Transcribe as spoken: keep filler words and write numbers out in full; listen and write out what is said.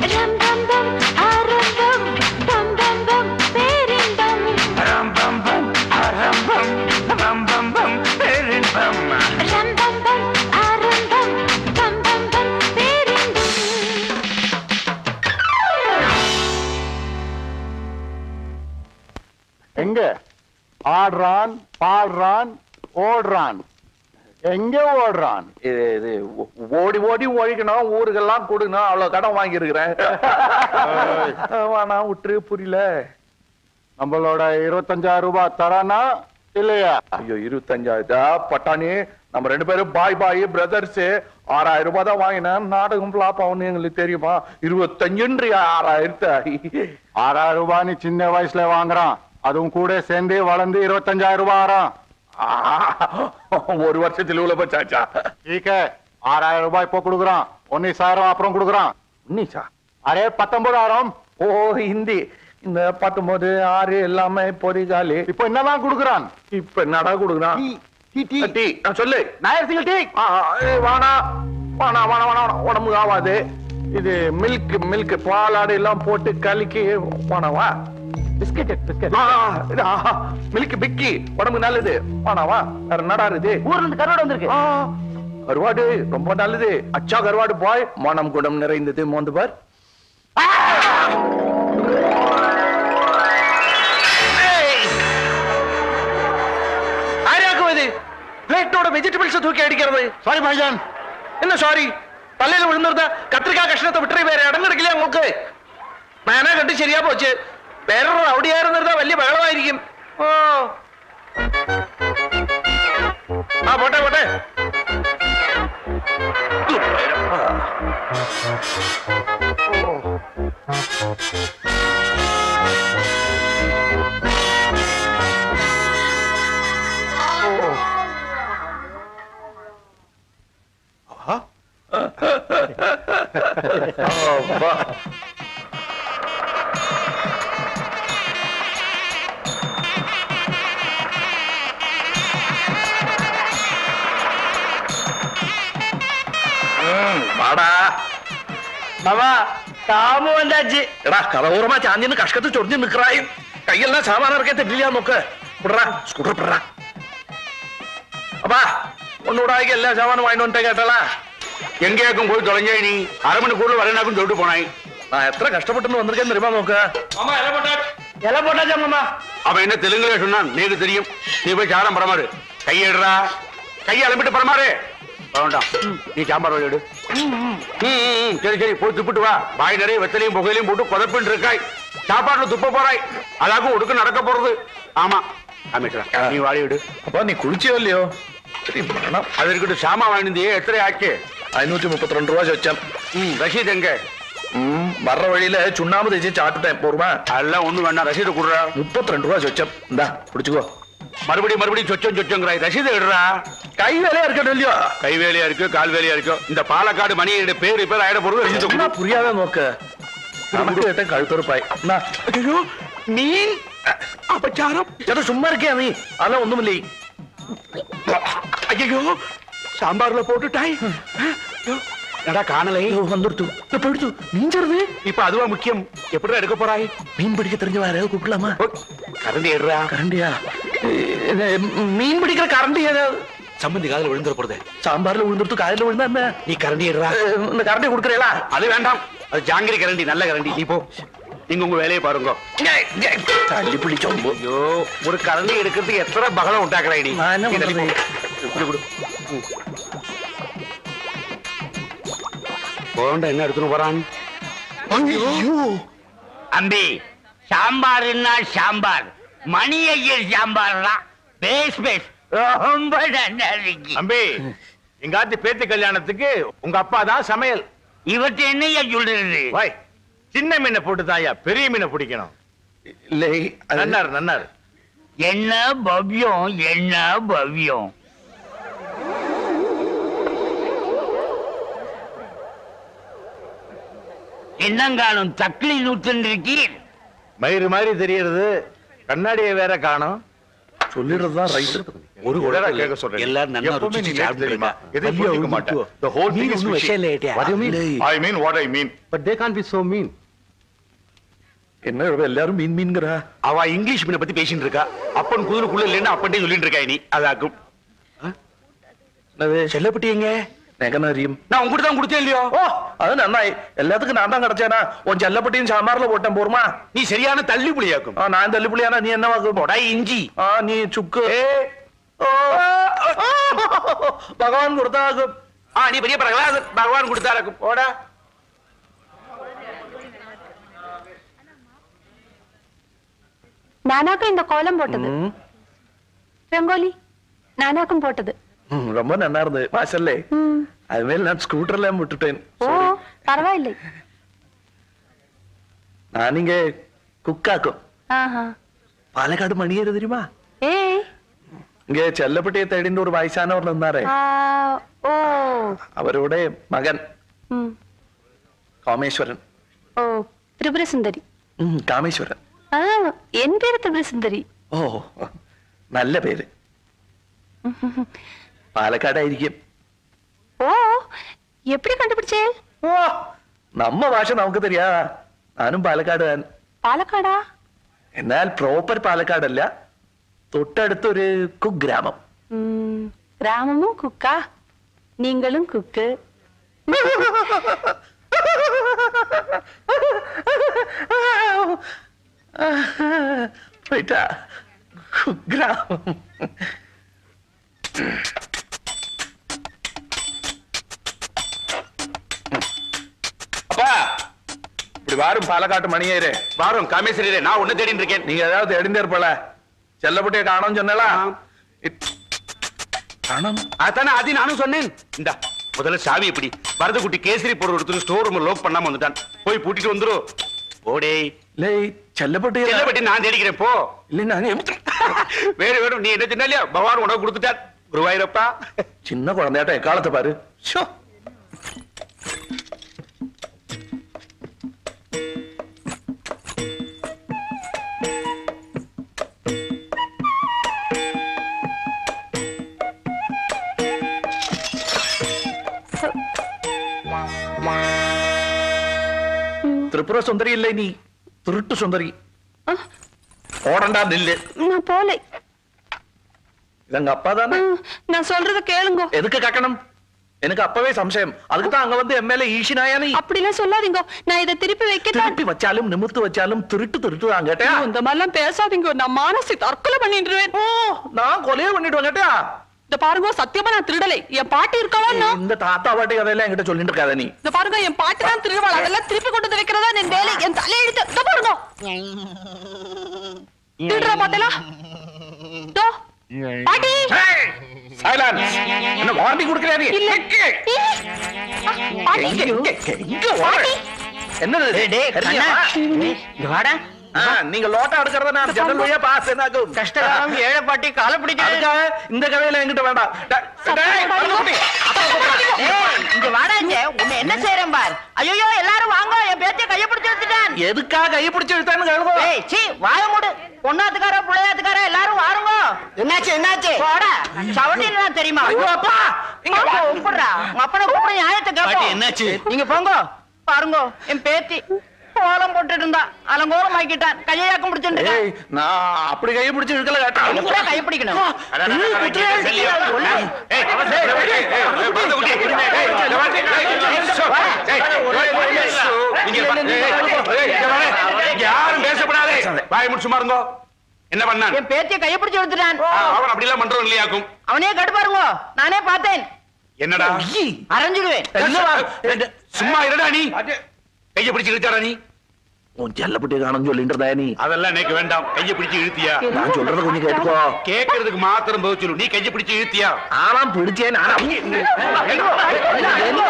எங்க ஆடுறான் பாடுறான் ஓடுறான் எங்க ஓடுறான் இது ஓடி ஓடி ஒழிக்கணும் ஊருக்கெல்லாம் கொடுக்கணும் அவ்வளவு கடன் வாங்கி இருக்கிறேன் விட்டுரு புரியல நம்மளோட இருபத்தஞ்சாயிரம் ரூபாய் தரானா இல்லையா ஐயோ இருபத்தஞ்சாயிரம் பட்டாணி நம்ம ரெண்டு பேரும் பாய் பாய் பிரதர்ஸ் ஆறாயிரம் ரூபாய் தான் வாங்கினேன் நாடகம் பிளாப் ஆகும்னு எங்களுக்கு தெரியுமா இருபத்தஞ்சு ஆறாயிரத்தி ஆறாயிரம் ரூபாய் நீ சின்ன வயசுல வாங்குறான் அதுவும் கூட சேர்ந்து வளர்ந்து இருபத்தஞ்சாயிரம் ரூபாய் ஆறான் ஒரு வருஷத்துல இவ்வளவு போச்சாச்சா ठीक है ஆறாயிரம் ரூபாய் இப்போ கொடுக்குறான் உன்னிசாயிரம் அப்புறம் கொடுக்குறான் உன்னிசா அரே பத்தொன்பதாயிரம் ஓ ஹிந்தி இந்த பத்தொன்பது ஆறு எல்லாமே பொறிகாலி இப்போ என்னதான் கொடுக்குறான் இப்ப என்னடா கொடுக்குறான் டீ சொல்லு நாயர் டீ வானா வானா வானா வானா உடம்புக்கு ஆகாது இது மில்க் மில்க் பாலாடு எல்லாம் போட்டு கலக்கி வானாவா பிஸ்கெட் பிஸ்கெட் மில்க் பிக்கி உடம்பு நல்லது வானாவா வேற என்னடா இது ஊர்ல இருந்து கருவாடு வந்திருக்கு கருவாடு ரொம்ப நல்லது அச்சா கருவாடு பாய் மனம் குடம் நிறைந்தது மோந்து பார் பிளேட்டோட வெஜிடபிள்ஸ் தூக்கி அடிக்கிறது சாரி பாய்ஜான் என்ன சாரி தலையில விழுந்திருந்தா கத்திரிக்காய் கஷ்டத்தை விட்டு வேற இடம் கிடைக்கலையா உங்களுக்கு மேனா கட்டு சரியா போச்சு வேற அப்படியா இருந்திருந்தா വലിയ ബഹളമായിരിക്കും ഓ ആ പോട്ടെ പോട്ടെ காமு வந்தாச்சு கதவுரமா சாந்தின்னு கஷ்டத்தை சொரிஞ்சு நிக்கிறாய் கையெல்லாம் சாமான இருக்கே தெரியலையா நோக்க விடுறா ஸ்கூட்டர் விடுறா அப்பா ஒன்னூடாய்க்கு எல்லா சாமானும் வாங்கிட்டு வந்துட்டே கேட்டலாம் எங்கேயாக்கும் போய் தொலைஞ்சே நீ அரை மணிக்குள்ள வரேனாக்கும் சொல்லிட்டு போனாய் நான் எத்தனை கஷ்டப்பட்டு வந்திருக்கேன் தெரியுமா நோக்க இலை போட்டாச்சு மாமா அவன் என்ன தெலுங்குல சொன்னான் நீக்கு தெரியும் நீ போய் சாரம் பரமாறு கையெடுறா கையை அலம்பிட்டு பரமாறு வேண்டாம் நீ சாம்பார் வழிடு சரி சரி போய் துப்பிட்டு வா பாய் நிறைய வெத்தலையும் புகையிலையும் போட்டு கொதப்பின்னு இருக்காய் சாப்பாட்டுல துப்ப போறாய் அதாக்கும் ஒடுக்க நடக்க போறது ஆமா அமைச்சரா நீ வாடி விடு அப்பா நீ குளிச்சியோ இல்லையோ அது இருக்கட்டும் சாமா வாங்கினே எத்தனை ஆச்சு ஐநூத்தி முப்பத்தி ரெண்டு ரூபாய் வச்சேன் ரசீது எங்க வர்ற வழியில சுண்ணாம்பு தேய்ச்சி சாப்பிட்டுட்டேன் போருமா அதெல்லாம் ஒண்ணு வேண்டாம் ரசீது குடுறா முப்பத்தி ரெண்டு ரூபாய் வச்சேன் இந்தா பிடிச்சுக்கோ மறுபடியும் மறுபடியும் சொச்சம் சொச்சங்கிறாய் ரசீது எடுறா கை வேலையா இருக்கட்டும் இல்லையோ கை வேலையா இருக்கு கால் வேலையா இருக்கு இந்த பாலக்காடு மணியோட பேரு பேர் ஆயிட போறது ரசீது புரியாத நோக்க கழுத்தொருப்பாய் ஐயோ நீ அபச்சாரம் ஏதோ சும்மா இருக்கியா நீ அதெல்லாம் ஒண்ணும் இல்லை ஐயோ சாம்பார்ல போட்டுட்டாய் நடா காணலை வந்துடுத்து போயிடுத்து நீஞ்சறது இப்ப அதுவா முக்கியம் எப்படி எடுக்க போறாய் மீன் பிடிக்க தெரிஞ்ச வேற ஏதாவது கூப்பிடலாமா கரண்டி எடுறா கரண்டியா மீன் பிடிக்கிற கரண்டி ஏதாவது சம்பந்தி காதல விழுந்துற போறது சாம்பார்ல விழுந்துட்டு காதல விழுந்தா என்ன நீ கரண்டி எடுறா இந்த கரண்டி கொடுக்குறீங்களா அது வேண்டாம் அது ஜாங்கிரி கரண்டி நல்ல கரண்டி நீ போ நீங்க உங்க வேலையை பாருங்க தள்ளி பிடிச்சோம் ஐயோ ஒரு கரண்டி எடுக்கிறதுக்கு எத்தனை பகலம் உண்டாக்குறாய் நீ போண்டா என்ன எடுத்துன்னு போறான் அம்பி சாம்பார் சாம்பார் மணி ஐயர் சாம்பார் பேஸ் பேஸ் ரொம்ப அம்பி எங்காத்து பேத்து கல்யாணத்துக்கு உங்க அப்பா தான் சமையல் இவற்றை என்னையா சொல்றது சின்ன மீனை போட்டுதாயா பெரிய மீனை பிடிக்கணும் இல்லை நன்னாரு நன்னாரு என்ன பவ்யம் என்ன பவ்யம் என்னங்காலும் தக்களி நூற்றுருக்கீர் மயிறு மாதிரி தெரியறது கண்ணாடியை வேற காணும் சொல்லிடுறதுதான் ரைட். ஒரு என்னடா குழந்தை கேட்க சொல்றேன்? எல்லாரும் நல்லா எப்பவுமே நீ ருசிச்சு late தெரியுமா? சாப்பிடுங்க. எதையும் புரிஞ்சுக்க மாட்டேன். The whole thing is fishy. What do you mean? I mean what I mean. But they can't be so mean. என்ன எல்லாரும் மீன் மீன்கிறா? அவ இங்கிலீஷ் மீனை பத்தி பேசிட்டு இருக்கா. அப்பன் குதிரைக்குள்ள இல்லைன்னா அப்பன்ட்டே சொல்லிட்டு இருக்கா நீ. அதாக்கும். என்னது செல்லப்பட்டி எங்க? நெகனரியும் நான் உங்ககிட்ட தான் கொடுத்தேன் இல்லையோ? ஓ அது நன்னாய். எல்லாத்துக்கும் நான் தான் கிடைச்சேனா? உன் செல்லப்பட்டியும் சாம்பார்ல போட்டேன் போருமா? நீ சரியான தள்ளி புளியாக்கும். ஆ, நான் தள்ளி புள்ளியானா நீ என்ன வாக்கு? போடா இஞ்சி. ஆ, நீ சுக்கு. ஓ, பகவான் கொடுத்தாக்கும். ஆ, நீ பெரிய பிரகலாதன் பகவான் கொடுத்தாராக்கும். போடா. நானாக்கும் இந்த கோலம் போட்டது. ரங்கோலி நானாக்கும் போட்டது. ம், ரொம்ப நல்லா இருந்தது வாசல்ல. அதுமேல நான் ஸ்கூட்டர்ல விட்டுட்டேன். ஓ பரவாயில்லை. நான் இங்க குக்காக்கும். ஆஹா. பாலக்காடு மணியர் தெரியுமா? ஏய் இங்க செல்லப்பட்டியை தேடின்ற ஒரு வயசானவர் இருந்தாரே, ஆ, ஓ அவரோட மகன் ம். காமேஸ்வரன். ஓ திரிபுர சுந்தரி. ம், காமேஸ்வரன். ஆ, என் பேரு திரிபுர சுந்தரி. ஓ நல்ல പേര്. പാലക്കാടായിരിക്കും. ஓ எப்படி கண்டுபிடிச்சே? ഓ നമ്മ ഭാഷ നമുക്ക് தெரியா? ഞാനും പാലക്കാട്. പാലക്കാടാ? എന്നാൽ പ്രോപ്പർ പാലക്കാടല്ല, തൊട്ടടുത്തൊരു കുഗ്രാമം. ம், கிராமமும் குக்கா, நீங்களும் குக்கு. പോയിട്ടാ കുഗ്രാമം. அப்பா இப்படி வாரும் பாலக்காட்டு மணியரே. வாரம் காமேஸ்வரரே, நான் ஒண்ணு தேடிட்டு இருக்கேன். நீங்க ஏதாவது தேடிந்தே இருப்பல. செல்லப்பட்டிய காணோம் சொன்னலா? காணோம். அதானே அது நானும் சொன்னேன். இந்த முதல்ல சாவி எப்படி வரது குட்டி கேசரி பொருள் எடுத்து ஸ்டோர் ரூம் லோக் பண்ணாம வந்துட்டான். போய் பூட்டிட்டு வந்துரும். ஓடே இல்லை செல்லப்பட்டிய செல்லப்பட்டி நான் தேடிக்கிறேன் போ. இல்லை நான் வேறு வேணும் நீ என்ன தின்னாலியா? பகவான் உனக்கு கொடுத்துட்டார். குருவாயிரப்பா. சின்ன குழந்தையாட்ட எக்காலத்தை பாரு. ஷோ திரிபுர சுந்தரி இல்லை, நீ திருட்டு சுந்தரி. ஓடண்டா நில்லு. நான் போலை. இதங்க அப்பா தானே? நான் சொல்றத கேளுங்க. எதுக்கு கக்கணும்? எனக்கு அப்பவே சம்சயம். அதுக்கு தான் அங்க வந்து எம்எல்ஏ ஈஷினாயா நீ? அப்படிலாம் சொல்லாதீங்க. நான் இதை திருப்பி வைக்கத்தான். திருப்பி வச்சாலும் நிமித்து வச்சாலும் திருட்டு திருட்டு தான் கேட்டா. இந்த மாதிரிலாம் பேசாதீங்க. நான் மானசி தற்கொலை பண்ணிடுவேன். ஓ நான் கொலையே பண்ணிடுவேன் கேட்டா. இந்த பாருங்க, சத்தியமா நான் திருடலை. என் பாட்டி இருக்கவா? இந்த தாத்தா பாட்டி கதையெல்லாம் என்கிட்ட சொல்லிட்டு இருக்காத நீ. இந்த பாருங்க, என் பாட்டி தான் திருடுவாள். அதெல்லாம் திருப்பி கொண்டு வந்து வைக்கிறதா என் வேலை. என் தலையெழுத்து. இந்த பாருங்க, திருடுறா பாத்தீங்களா? தோ பாட்டி. சைலன்ஸ். என்ன வார்னிங் கொடுக்கறியா நீ? இல்ல. பாட்டி. இங்க வாடி. என்னது டேய் கண்ணா இங்க வாடா. நீங்க லோட்டா எடுக்கிறத நான் ஜன்னல் வழியா பாஸ் என்னாகும். கஷ்டகாலம் ஏழை பாட்டி காலை பிடிக்க. அதுக்காக இந்த கதையில என்கிட்ட வேண்டாம். இங்க வாடாச்சே, உன்னை என்ன செய்யறேன் பார். ஐயோ எல்லாரும் வாங்க, என் பேச்சை கைய பிடிச்சு எடுத்துட்டான். எதுக்காக கையை பிடிச்சு எடுத்தான்னு கேளுங்க. ஏய் சீ, வாய மூடு. பொண்ணாத்துக்கார புள்ளையாத்துக்கார எல்லாரும் வாருங்க. என்னாச்சு என்னாச்சு? போடா சவட்டில தெரியுமா? ஐயோ அப்பா, இங்க வா. கூப்பிடுறா உங்க அப்பனை கூப்பிட நியாயத்தை கேட்போம். என்னாச்சு? நீங்க போங்க. பாருங்க, என் பேத்தி கோலம் போட்டுட்டு இருந்தா அலங்கோலம் ஆக்கிட்டான். கையாக்கம் பிடிச்சுட்டு ஏய் நான் அப்படி கையை பிடிச்சு இழுக்கல கேட்டா. கைய பிடிக்கணும். யாரும் பேசப்படாதே. வாய் முடிச்சு மாறுங்க. என்ன பண்ணான்? என் பேத்தியை கைய பிடிச்சு எடுத்துட்டான். அவன் அப்படி எல்லாம் பண்றோம் இல்லையாக்கும். அவனே கட்டு பாருங்க, நானே பார்த்தேன். என்னடா அரைஞ்சிடுவேன். சும்மா இருடா நீ. கைய பிடிச்சு இழுத்தாடா நீ. உன் செல்லப்பட்டி காணும் சொல்லிட்டு இருந்தா நீ. அதெல்லாம் எனக்கு வேண்டாம். கைய பிடிச்சு இழுத்தியா? நான் சொல்றத கொஞ்சம் கேட்டுக்கோ. கேட்கறதுக்கு மாத்திரம் பதில் சொல்லு. நீ கைய பிடிச்சு இழுத்தியா? ஆனா பிடிச்சேன்.